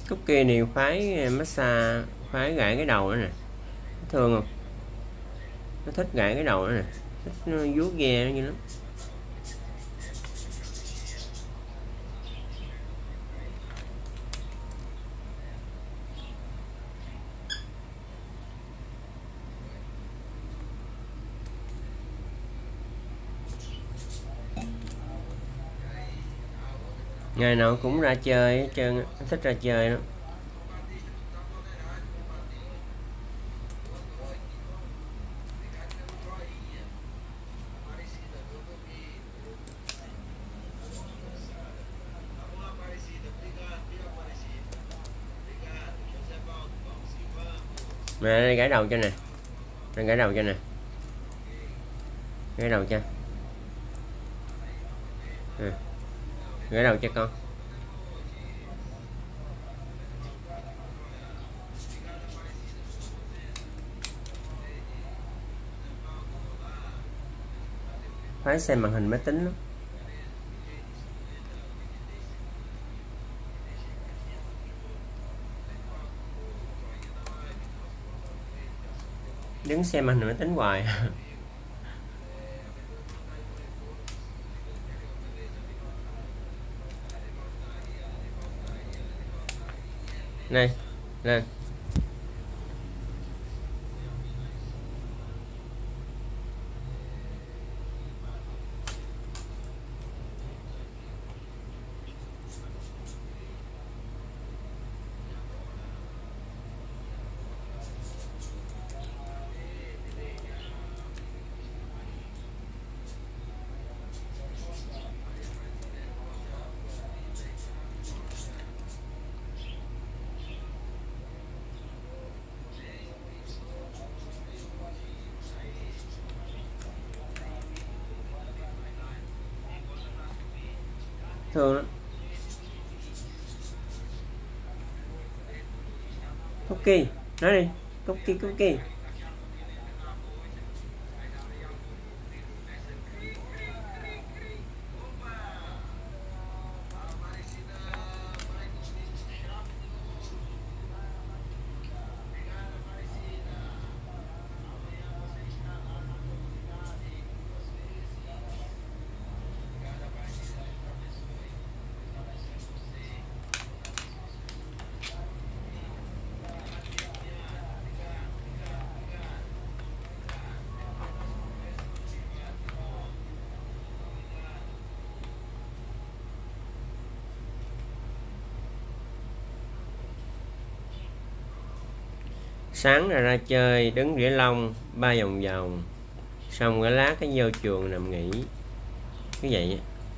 Cookie này khoái massage, khoái gãi cái đầu nữa nè, thương không? Nó thích gãi cái đầu nữa nè, thích vuốt ve nó như lắm. Ngày nào cũng ra chơi hết trơn, nó thích ra chơi đó. Mẹ đây gãi đầu cho nè, đây gãi đầu cho nè, gãi đầu cho, gãi đầu cho con. Khoái xem màn hình máy tính lắm. Đứng xem màn hình máy tính hoài. Này lên. Thương lắm. Cookie, nói đi. Cookie, Cookie. Sáng ra chơi, đứng rỉa lông 3 vòng vòng, xong cái lát cái vô trường nằm nghỉ, cái vậy.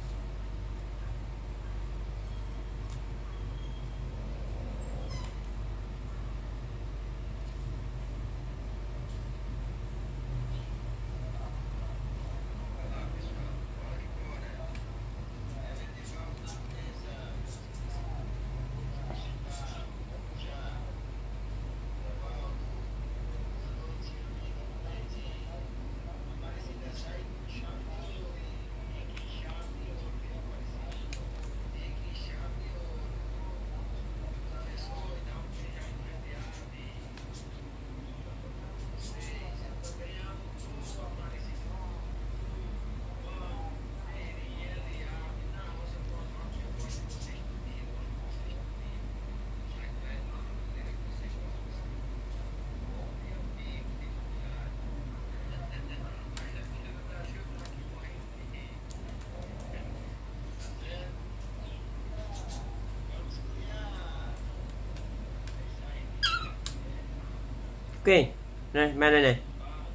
Ok, đây, mang đây này.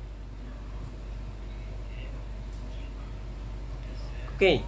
Ok.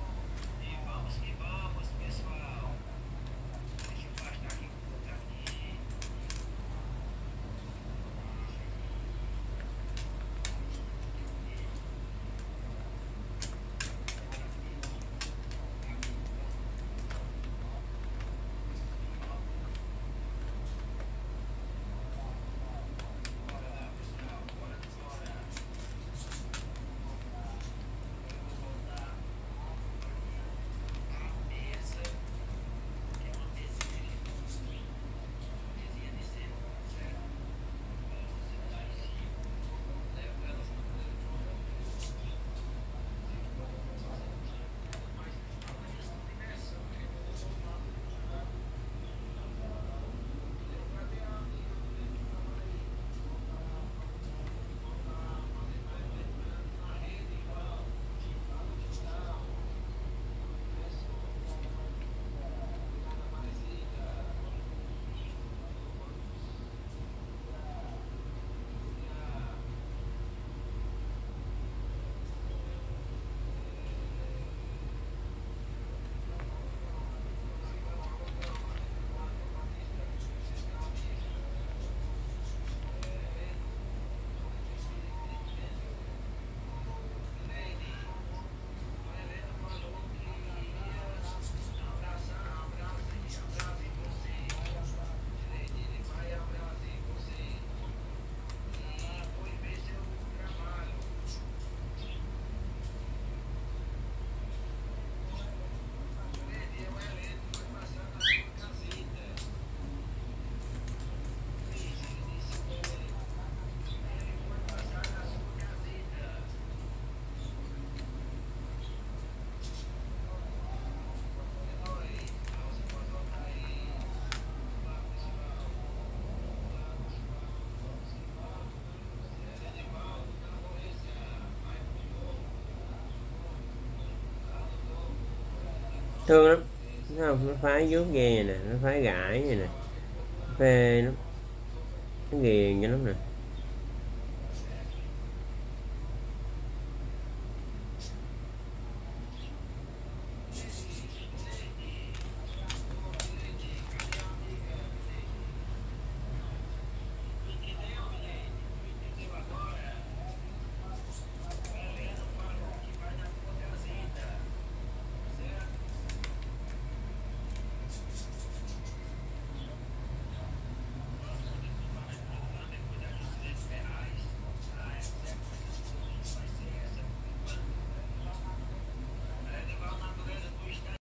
thương lắm. Thấy không, nó phái vuốt ve nè, nó phái gãi vậy nè, phê lắm, nó ghiền cho lắm nè.